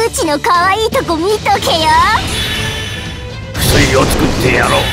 うちの可愛いとこ見とけよ。 薬を作ってやろう。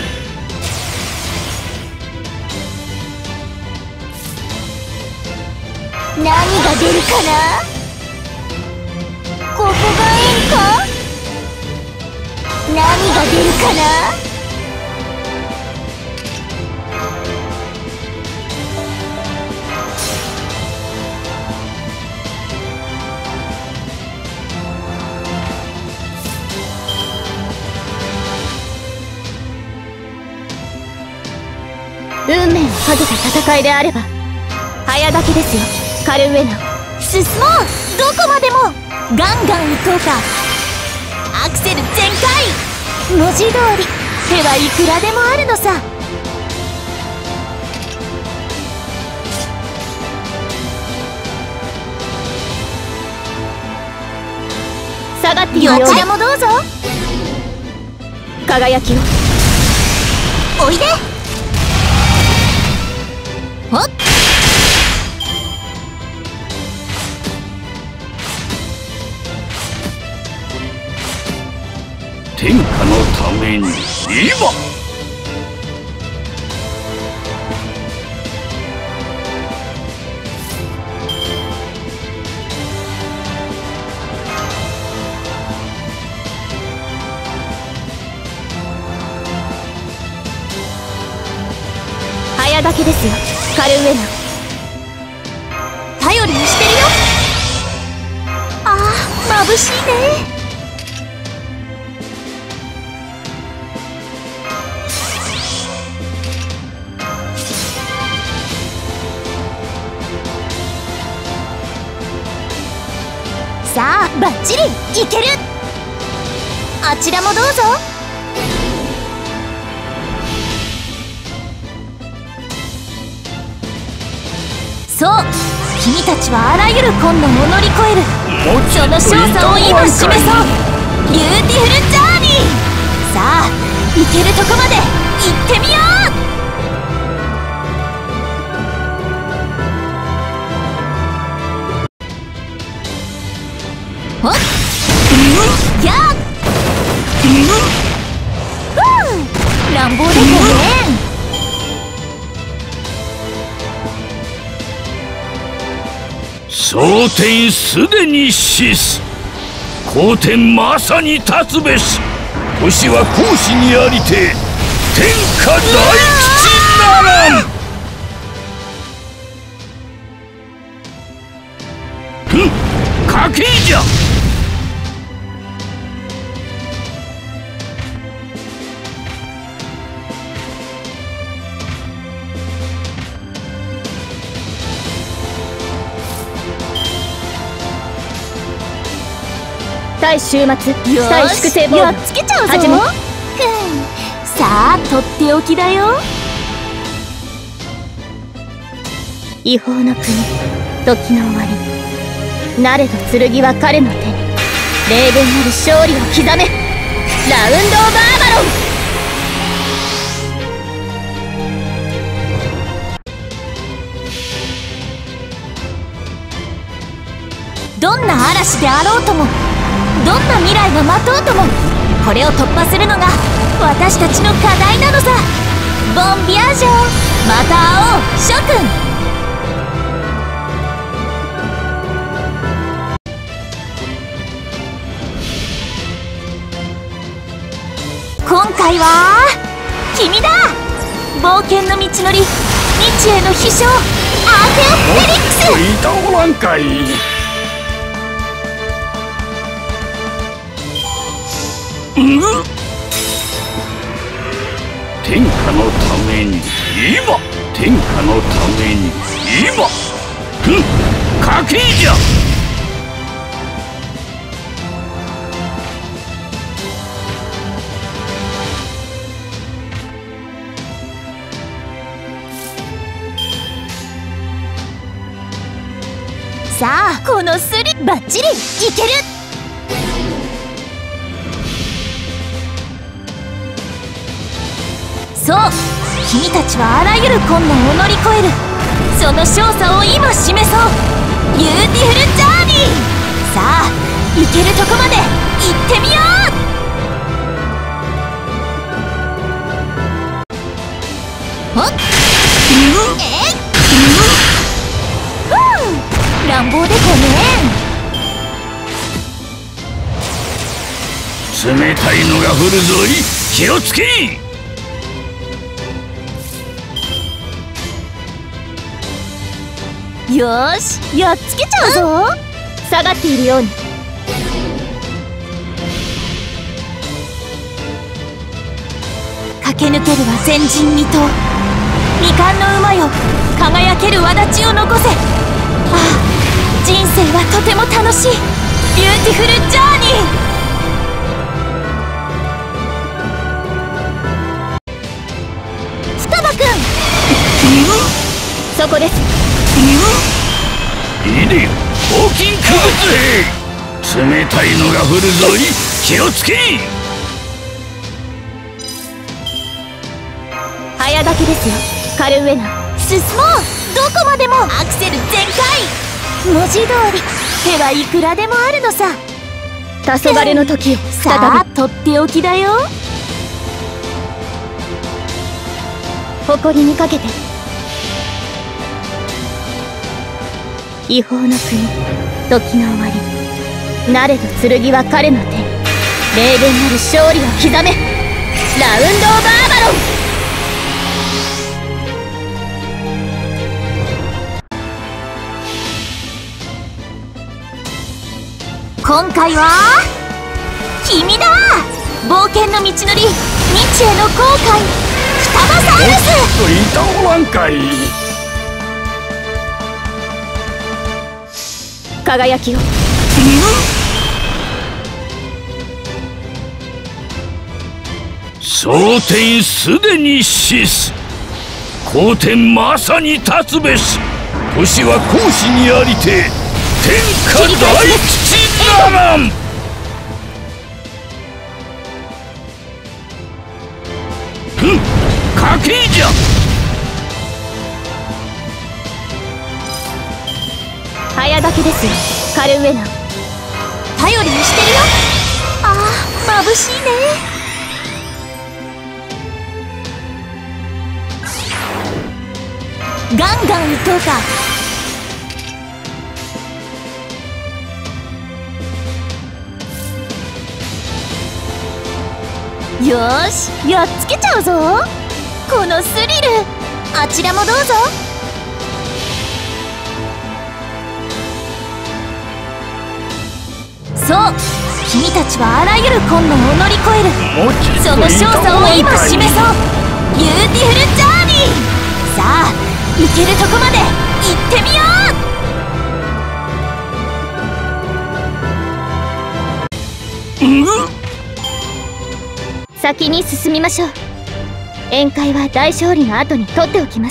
何が出るかな。ここが縁か。何が出るかな。 運命をかけた戦いであれば早炊きですよ、カルウェナ。 進もう。どこまでもガンガン行こうか。アクセル全開。文字通り手はいくらでもあるのさ。 下がっているよ。 こちらもどうぞ。 輝きを。 おいで。ほっ。 天下のために今。 早炊きですよ、カルウェナ。 頼りにしてるよ。ああ、眩しいね。さあ、バッチリいける。あちらもどうぞ。そう、君たちはあらゆる困難を乗り越える。その勝者を今示そう。ビューティフルジャーニー。さあ、行けるとこまで行ってみよう。ほっ、やっ、乱暴だよね。 蒼天すでに死す。皇天まさに立つべし。星は孔子にありて天下大吉ならん。家計じゃ。 対終末、対粛清ボール。 やっつけちゃうぞ。 始め。 さあ、とっておきだよ。 違法の国、時の終わり。なれど剣は彼の手に。霊言なる勝利を刻め。ラウンド・オブ・アーバロン。 どんな嵐であろうとも、どんな未来が待とうとも、これを突破するのが私たちの課題なのさ。ボンビアージョ。また会おう、諸君。今回は君だ。冒険の道のり、未知への飛翔、アーテオ・フェリックス。 いたおらんかい。天下のために今。天下のために今。家計じゃ。 さあ、このスリバッチリいける。そう、君たちはあらゆる困難を乗り越える。その勝者を今示そう。ビューティフルジャーニー。さあ、 行けるとこまで行ってみよう。ほっ乱暴でごめん。 冷たいのが降るぞい、気をつけ。 よーし、やっつけちゃうぞ。 下がっているように。 駆け抜けるは前人未到。未完の馬よ、輝ける轍を残せ。ああ、人生はとても楽しいビューティフルジャーニー。双葉くん、 そこです。 いいでよ、黄金区物兵。冷たいのが降るぞい、気をつけ。 早掛けですよ、カルウェナ。 進もう、どこまでも。アクセル全開。文字通り手はいくらでもあるのさ。 黄昏の時を再び。 さあ、とっておきだよ。 誇りにかけて。違法の国、時の終わり。なれど剣は彼の手。霊言なる勝利を刻め。ラウンド・オブ・アーバロン。 今回は君だ。冒険の道のり、未知への航海、双葉サウルス。 といたおらんかい。 輝きを。 蒼天すでに死す。皇天まさに立つべし。星は孔子にありて天下大吉ならん。家計じゃ。 早掛けですよ、カルウェナ。 頼りにしてるよ。ああ、眩しいね。ガンガン撃とうか。よーし、やっつけちゃうぞ。このスリル、あちらもどうぞ。そう、君たちはあらゆる困難を乗り越える。その勝訴を今示そう。ビューティフルジャーニー。さあ、行けるとこまで行ってみよう。 先に進みましょう。宴会は大勝利の後に取っておきます。